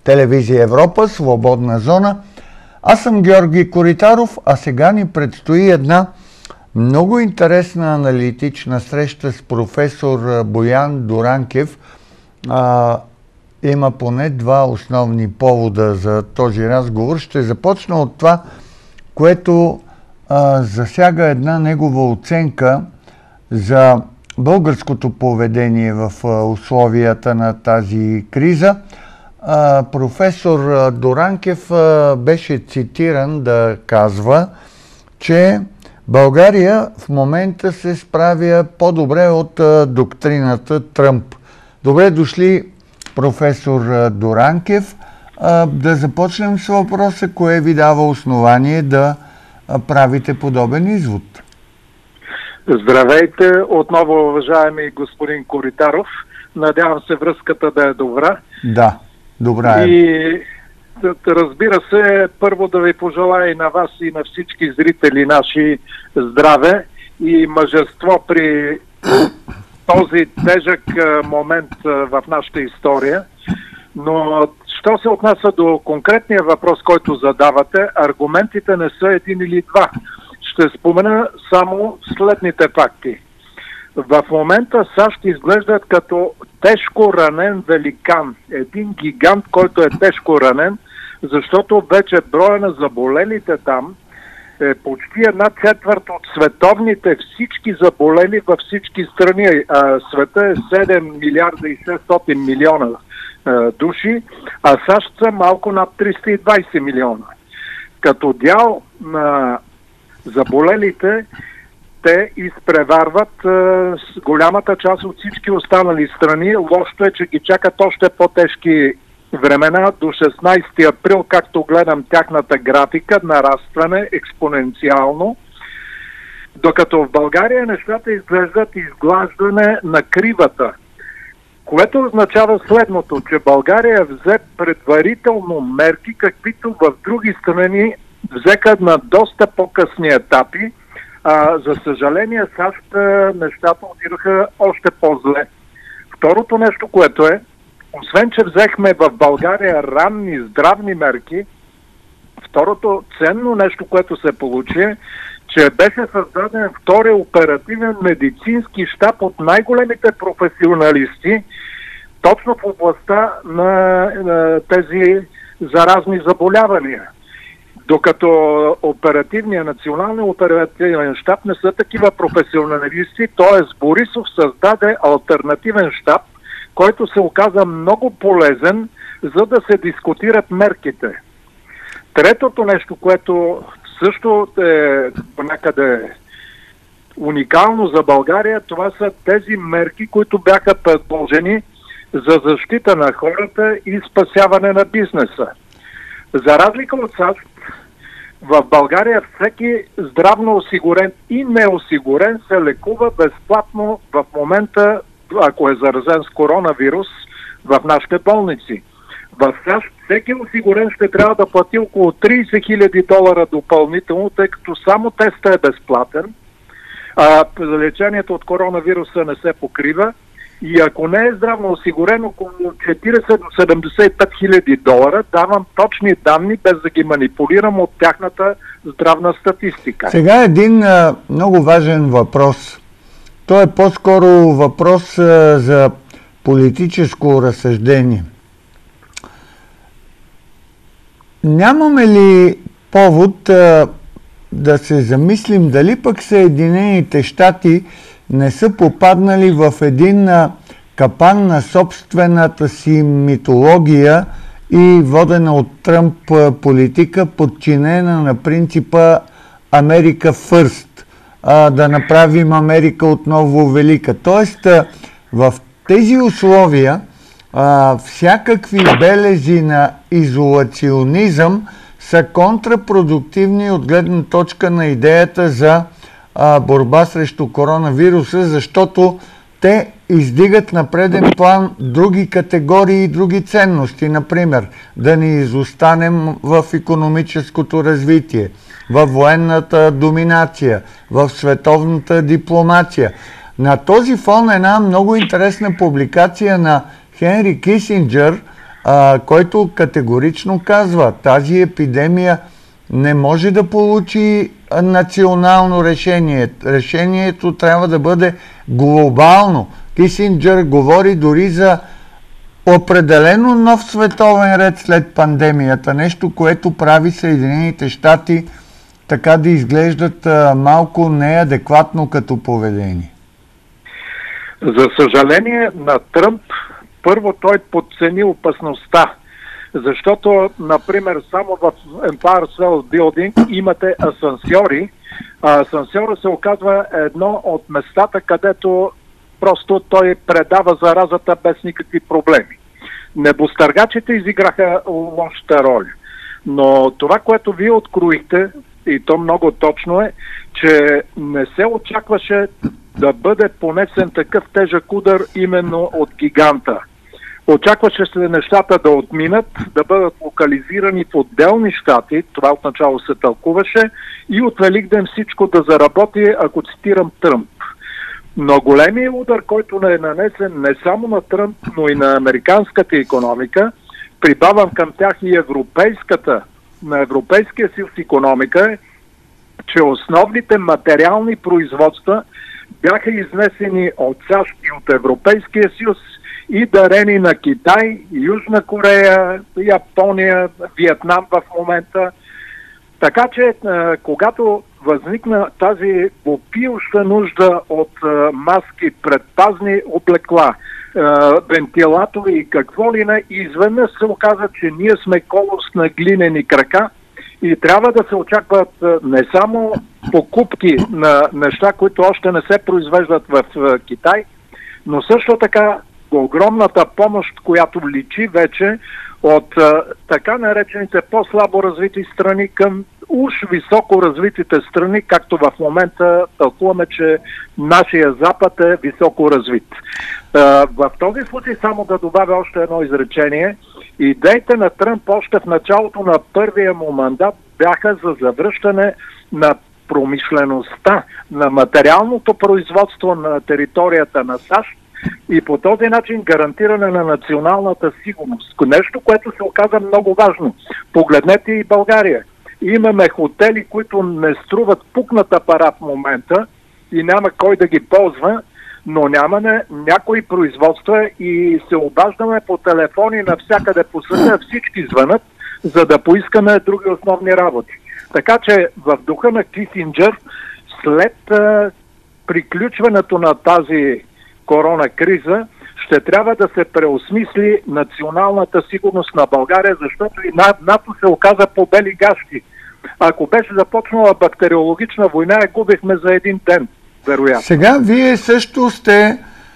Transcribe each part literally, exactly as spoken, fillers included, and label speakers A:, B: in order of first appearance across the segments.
A: телевизия Европа, Свободна зона. Аз съм Георги Коритаров, а сега ни предстои една много интересна аналитична среща с професор Боян Дуранкев. А, има поне два основни повода за този разговор. Ще започна от това, което а, засяга една негова оценка за българското поведение в а, условията на тази криза. А, професор Дуранкев а, беше цитиран да казва, че България в момента се справя по-добре от а, доктрината Тръмп. Добре дошли, професор Дуранкев. А, да започнем с въпроса, кое ви дава основание да а, правите подобен извод?
B: Здравейте, отново, уважаеми господин Коритаров. Надявам се връзката да е добра.
A: Да, добра е.
B: И разбира се, първо да ви пожелая и на вас, и на всички зрители наши здраве и мъжество при този тежък момент в нашата история. Но що се отнася до конкретния въпрос, който задавате, аргументите не са един или два. Ще спомена само следните факти. В момента САЩ изглеждат като тежко ранен великан. Един гигант, който е тежко ранен, защото вече броя на заболелите там е почти една четвърт от световните всички заболели във всички страни. А, света е седем милиарда и шестстотин милиона а, души, а САЩ са малко над триста и двайсет милиона. Като дял на заболелите, те изпреварват а, с голямата част от всички останали страни. Лошото е, че ги чакат още по-тежки времена до шестнайсети април, както гледам тяхната графика, нарастване експоненциално, докато в България нещата изглеждат изглаждане на кривата, което означава следното, че България взе предварително мерки, каквито в други страни взеха на доста по-късни етапи. А, за съжаление, САЩ нещата отидаха още по-зле. Второто нещо, което е, освен че взехме в България ранни здравни мерки, второто ценно нещо, което се получи, че беше създаден втори оперативен медицински щаб от най-големите професионалисти, точно в областта на, на тези заразни заболявания. Докато оперативният, националния оперативен щаб не са такива професионалисти, т.е. Борисов създаде алтернативен щаб, който се оказа много полезен, за да се дискутират мерките. Третото нещо, което също е някъде уникално за България, това са тези мерки, които бяха предложени за защита на хората и спасяване на бизнеса. За разлика от САЩ, в България всеки здравно осигурен и неосигурен се лекува безплатно в момента, ако е заразен с коронавирус, в нашите болници. В САЩ всеки осигурен ще трябва да плати около трийсет хиляди долара допълнително, тъй като само теста е безплатен, а лечението от коронавируса не се покрива. И ако не е здравно осигурен, около четирийсет до седемдесет и пет хиляди долара, давам точни данни, без да ги манипулирам от тяхната здравна статистика.
A: Сега един а, много важен въпрос. Той е по-скоро въпрос а, за политическо разсъждение. Нямаме ли повод а, да се замислим дали пък Съединените щати не са попаднали в един а, капан на собствената си митология и водена от Тръмп а, политика, подчинена на принципа Америка First, а, да направим Америка отново велика. Тоест, а, в тези условия а, всякакви белези на изолационизъм са контрапродуктивни от гледна точка на идеята за а, борба срещу коронавируса, защото те издигат на преден план други категории и други ценности. Например, да не изостанем в икономическото развитие, в военната доминация, в световната дипломация. На този фон една много интересна публикация на Хенри Кисинджър а, който категорично казва, тази епидемия не може да получи национално решение. Решението трябва да бъде глобално. Кисинджър говори дори за определено нов световен ред след пандемията. Нещо, което прави Съединените щати така да изглеждат а, малко неадекватно като поведение.
B: За съжаление на Тръмп, първо той подцени опасността. Защото, например, само в Empire State Building имате асансьори. А асансьора се оказва едно от местата, където просто той предава заразата без никакви проблеми. Небостъргачите изиграха лошата роля. Но това, което вие откроихте, и то много точно е, че не се очакваше да бъде понесен такъв тежък удар именно от гиганта. Очакваше се нещата да отминат, да бъдат локализирани в отделни щати, това отначало се тълкуваше, и от Великден всичко да заработи, ако цитирам Тръмп. Но големият удар, който не е нанесен не само на Тръмп, но и на американската икономика, прибавям към тях и европейската, на Европейския съюз икономика, е, че основните материални производства бяха изнесени от САЩ и от Европейския съюз и дарени на Китай, Южна Корея, Япония, Виетнам в момента. Така че, когато възникна тази вопиюща нужда от маски, предпазни облекла, вентилатори и какво ли не, изведнъж се оказа, че ние сме колос на глинени крака и трябва да се очакват не само покупки на неща, които още не се произвеждат в Китай, но също така огромната помощ, която личи вече от а, така наречените по-слабо развити страни към уж високо развитите страни, както в момента тълкуваме, че нашия Запад е високо развит. А, в този случай само да добавя още едно изречение. Идеите на Тръмп още в началото на първия му мандат бяха за завръщане на промишлеността, на материалното производство на територията на САЩ, и по този начин гарантиране на националната сигурност. Нещо, което се оказа много важно. Погледнете и България. Имаме хотели, които не струват пукната пара в момента и няма кой да ги ползва, но нямаме някои производства и се обаждаме по телефони навсякъде по света, всички звънат, за да поискаме други основни работи. Така че в духа на Кисинджър, след а, приключването на тази корона криза, ще трябва да се преосмисли националната сигурност на България, защото и НАТО се оказа по бели гащи. Ако беше започнала бактериологична война, я губихме за един ден, вероятно.
A: Сега вие също сте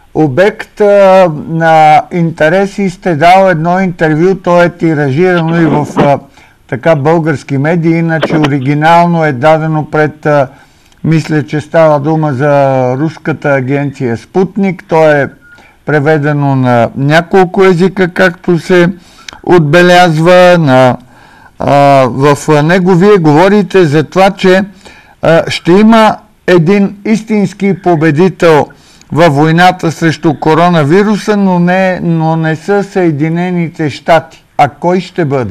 A: обект а, на интерес и сте дал едно интервю, то е тиражирано и в а, така български медии, иначе оригинално е дадено пред а, мисля, че става дума за руската агенция Спутник. То е преведено на няколко езика, както се отбелязва. На, а, в него вие говорите за това, че а, ще има един истински победител във войната срещу коронавируса, но не, но не са Съединените щати. А кой ще бъде?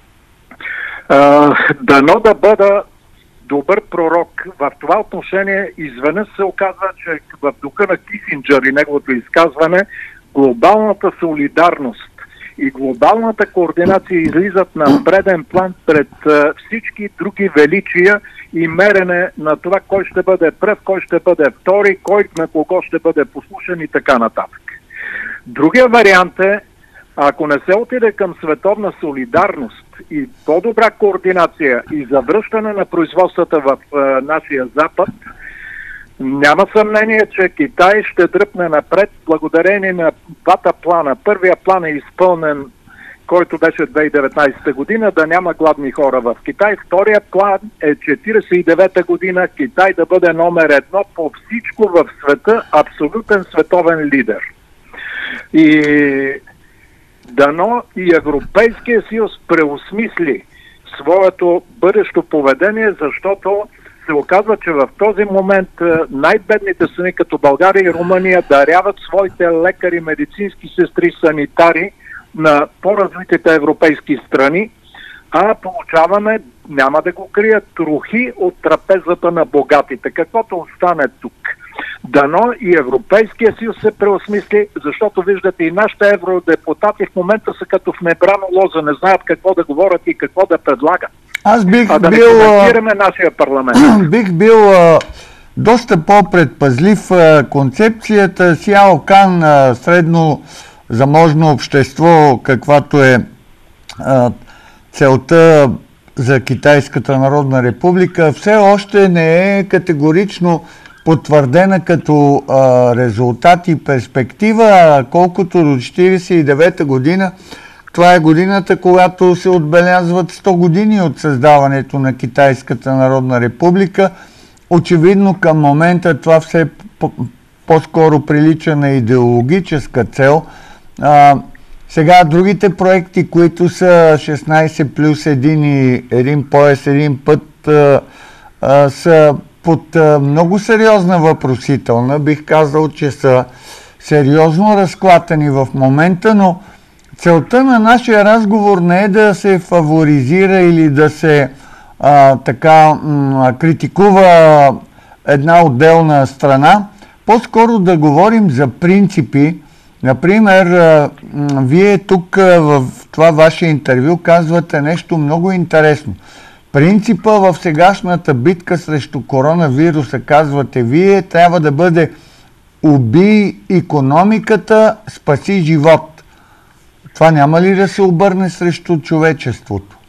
B: А, дано да бъда добър пророк. В това отношение изведнъж се оказва, че в духа на Кисинджър и неговото изказване глобалната солидарност и глобалната координация излизат на преден план пред uh, всички други величия и мерене на това кой ще бъде пръв, кой ще бъде втори, кой на кого ще бъде послушен и така нататък. Другия вариант е, ако не се отиде към световна солидарност и по-добра координация и завръщане на производствата в е, нашия Запад, няма съмнение, че Китай ще дръпне напред благодарение на двата плана. Първия план е изпълнен, който беше две хиляди и деветнадесета година, да няма гладни хора в Китай. Втория план е четиридесет и девета година Китай да бъде номер едно по всичко в света, абсолютен световен лидер. И дано и Европейския съюз преосмисли своето бъдещо поведение, защото се оказва, че в този момент най-бедните страни като България и Румъния даряват своите лекари, медицински сестри, санитари на по-развитите европейски страни, а получаваме, няма да го крият, трохи от трапезата на богатите, каквото остане тук. Дано и Европейския съюз се преосмисли, защото виждате и нашите евродепутати в момента са като в небрана лоза, не знаят какво да говорят и какво да предлагат.
A: Аз бих
B: а да
A: бил,
B: не коментираме нашия парламент.
A: Бих бил а, доста по-предпазлив. А, концепцията Сяо Кан, а, средно заможно общество, каквато е а, целта за Китайската народна република, все още не е категорично потвърдена като а, резултат и перспектива, колкото до четиридесет и девета година. Това е годината, когато се отбелязват сто години от създаването на Китайската народна република. Очевидно към момента това все по-скоро прилича на идеологическа цел. А, сега другите проекти, които са шестнайсет плюс един и един пояс, един път, а, а, са под а, много сериозна въпросителна. Бих казал, че са сериозно разклатени в момента, но целта на нашия разговор не е да се фаворизира или да се а, така м- критикува една отделна страна. По-скоро да говорим за принципи. Например, а, м- вие тук а, в това ваше интервю казвате нещо много интересно. Принципа в сегашната битка срещу коронавируса, казвате вие, трябва да бъде убий икономиката, спаси живот. Това няма ли да се обърне срещу човечеството?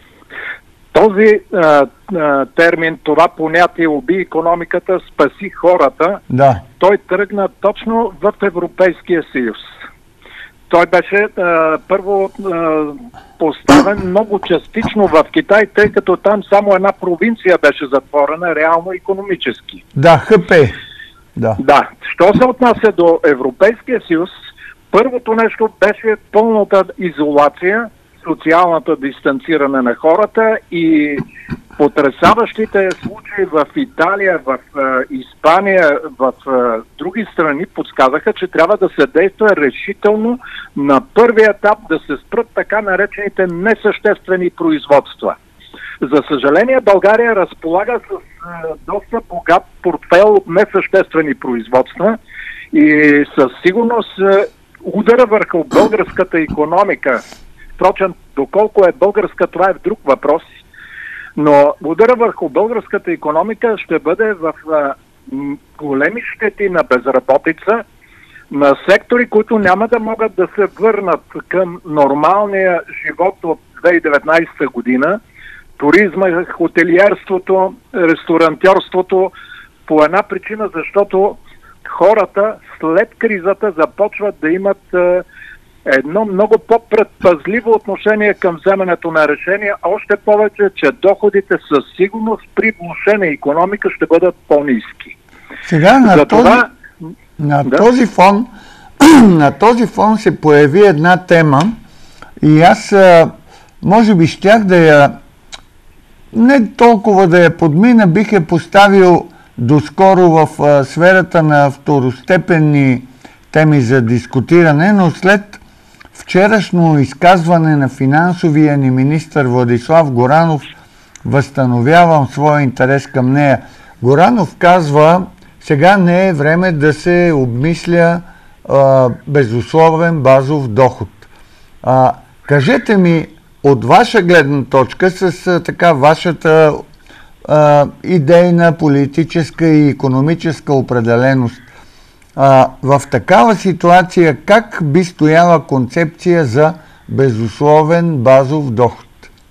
B: Този а, а, термин, това понятие убий икономиката, спаси хората,
A: да.
B: Той тръгна точно в Европейския съюз. Той беше а, първо а, поставен много частично в Китай, тъй като там само една провинция беше затворена, реално икономически.
A: Да, ХП. Да.
B: Да. Що се отнася до Европейския съюз, първото нещо беше пълната изолация, социалната дистанциране на хората и потресаващите случаи в Италия, в е, Испания, в е, други страни подсказаха, че трябва да се действа решително на първия етап да се спрат така наречените несъществени производства. За съжаление, България разполага с е, доста богат портфейл от несъществени производства и със сигурност е, удара върху българската икономика. Впрочем, доколко е българска, това е друг въпрос. Но удара върху българската икономика ще бъде в а, м, големи щети на безработица, на сектори, които няма да могат да се върнат към нормалния живот от две хиляди и деветнайсета година. Туризма, хотелиерството, ресторантьорството, по една причина, защото хората след кризата започват да имат а, едно много по-предпазливо отношение към вземането на решения, още повече, че доходите със сигурност при влошена икономика ще бъдат по-ниски.
A: Сега на,
B: За
A: този,
B: това,
A: на,
B: да?
A: този фон, на този фон се появи една тема и аз може би щях да я не толкова да я подмина, бих я поставил доскоро в а, сферата на второстепенни теми за дискутиране, но след вчерашно изказване на финансовия ни министър Владислав Горанов възстановявам своя интерес към нея. Горанов казва, сега не е време да се обмисля а, безусловен базов доход. А, кажете ми, от ваша гледна точка, с а, така вашата а, идейна, политическа и икономическа определеност, А, в такава ситуация как би стояла концепция за безусловен базов доход?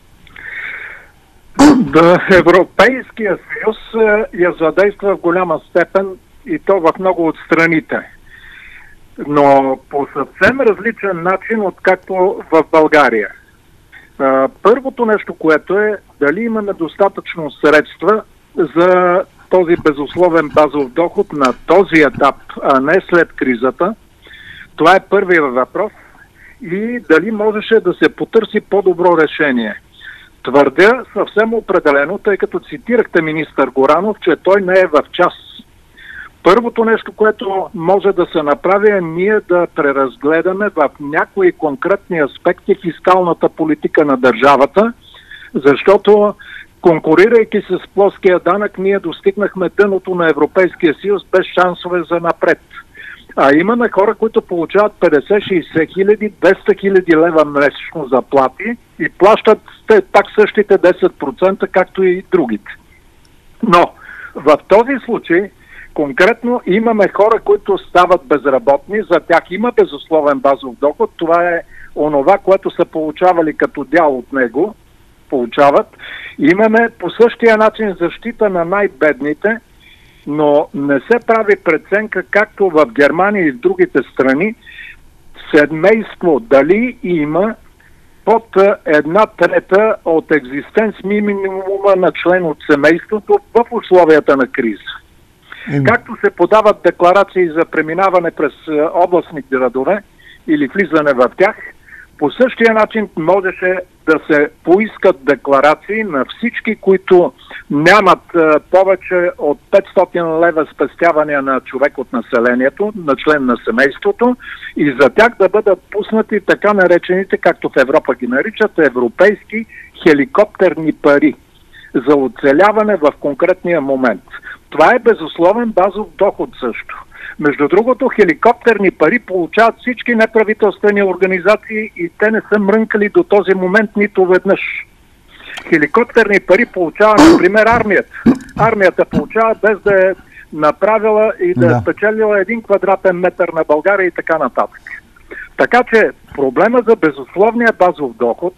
B: Да, Европейския съюз я задейства в голяма степен и то в много от страните. Но по съвсем различен начин, от както в България. Първото нещо, което е дали имаме достатъчно средства за този безусловен базов доход на този етап, а не след кризата. Това е първият въпрос. И дали можеше да се потърси по-добро решение. Твърдя съвсем определено, тъй като цитирахте министър Горанов, че той не е в час. Първото нещо, което може да се направи, е ние да преразгледаме в някои конкретни аспекти фискалната политика на държавата, защото конкурирайки с плоския данък, ние достигнахме дъното на Европейския съюз без шансове за напред. А имаме хора, които получават петдесет-шейсет хиляди, двеста хиляди лева месечно заплати и плащат пак същите десет процента, както и другите. Но в този случай конкретно имаме хора, които стават безработни, за тях има безусловен базов доход, това е онова, което са получавали като дял от него, получават. Имаме по същия начин защита на най-бедните, но не се прави преценка, както в Германия и в другите страни, семейство дали има под една трета от екзистенц минимума на член от семейството в условията на криза. Mm. Както се подават декларации за преминаване през областни градове или влизане в тях, по същия начин можеше да се поискат декларации на всички, които нямат а, повече от петстотин лева спестявания на човек от населението, на член на семейството, и за тях да бъдат пуснати така наречените, както в Европа ги наричат, европейски хеликоптерни пари за оцеляване в конкретния момент. Това е безусловен базов доход също. Между другото, хеликоптерни пари получават всички неправителствени организации и те не са мрънкали до този момент нито веднъж. Хеликоптерни пари получава, например, армията. Армията получава без да е направила и да, да. е спечелила един квадратен метър на България и така нататък. Така че проблема за безусловния базов доход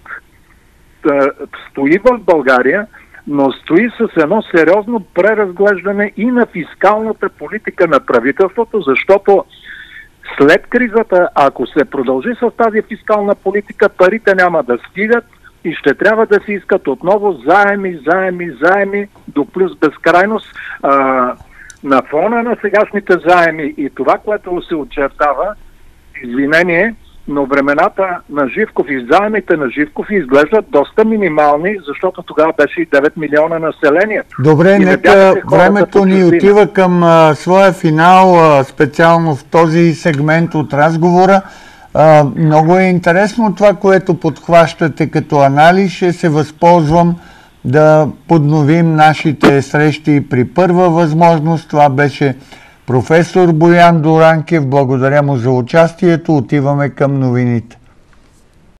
B: да, стои в България, но стои с едно сериозно преразглеждане и на фискалната политика на правителството, защото след кризата, ако се продължи с тази фискална политика, парите няма да стигат и ще трябва да се искат отново заеми, заеми, заеми до плюс безкрайност. А, на фона на сегашните заеми и това, което се очертава, извинение, но времената на Живков и заемите на Живков изглеждат доста минимални, защото тогава беше и девет милиона населението.
A: Добре, нека времето ни отива към а, своя финал, а, специално в този сегмент от разговора. А, много е интересно това, което подхващате като анализ. Ще се възползвам да подновим нашите срещи при първа възможност. Това беше професор Боян Дуранкев. Благодаря му за участието. Отиваме към новините.